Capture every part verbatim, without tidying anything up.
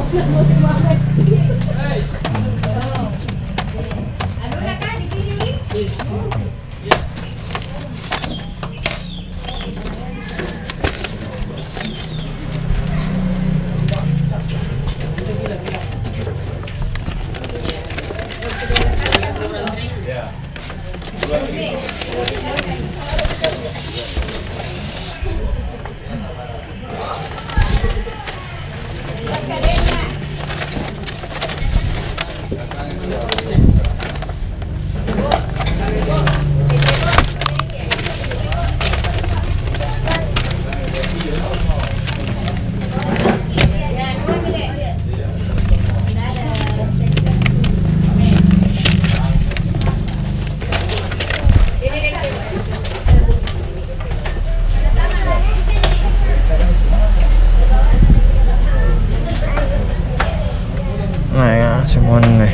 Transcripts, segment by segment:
Nah ya, semua nih.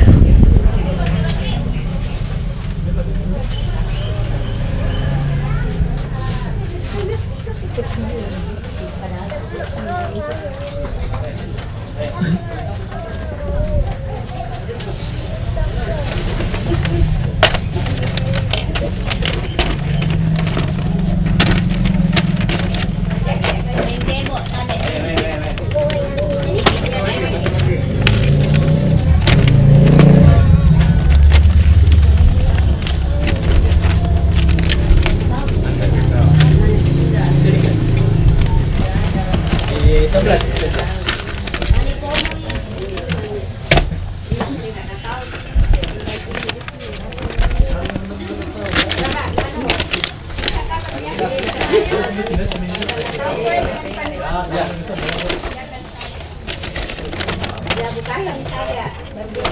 Ya bukan yang saya berdua.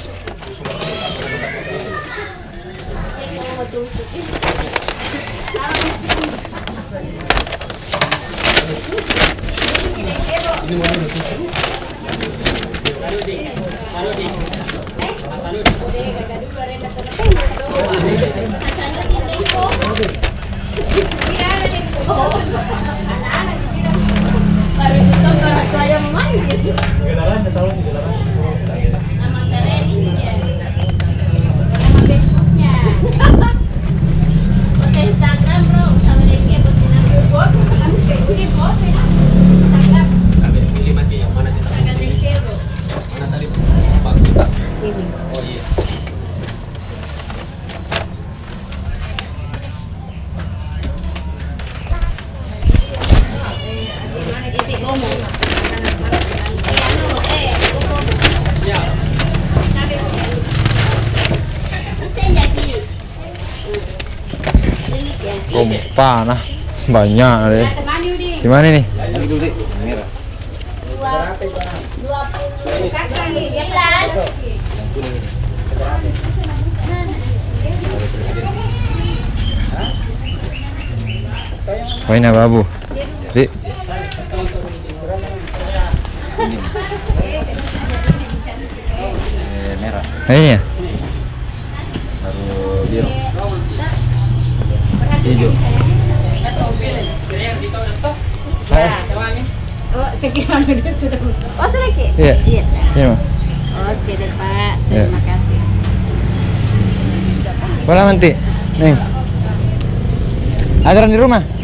Saya mau tusukin. Ini mau ditusuk. Saludi. Saludi. Eh, saludi. Udah gak dulu renda telepon. Asalnya kita info. Tidak ada di anak-anak tidak. Baru itu baru saya main gitu. Gelaran ya tahu gelaran. Nama Tereninya. Nama Facebooknya. Foto Instagram bro, sama lagi posting video foto, sama video foto ya. Instagram. Ambil pilih mati yang mana kita? Agak tinggi bro. Mana tadi? Pak kita. Oh iya. Titik ngomong. Eh anu, eh, ngomong. Ya. Mesin jadi. Ini ya. Kompa nah banyak deh. Di mana nih? Lagi dulu deh. Merah. Dua, dua puluh kakak jelas. Oh ini apa bu? Di. Eh, merah. Nah, ini ya? Baru biru. Hijau. Oh, sekiranya dia sudah. Oh, sudah Ki? Iya. Iya. Ini mah. Oke deh, Pak. Iya. Terima kasih. Bola nanti. Neng. Aturan di rumah.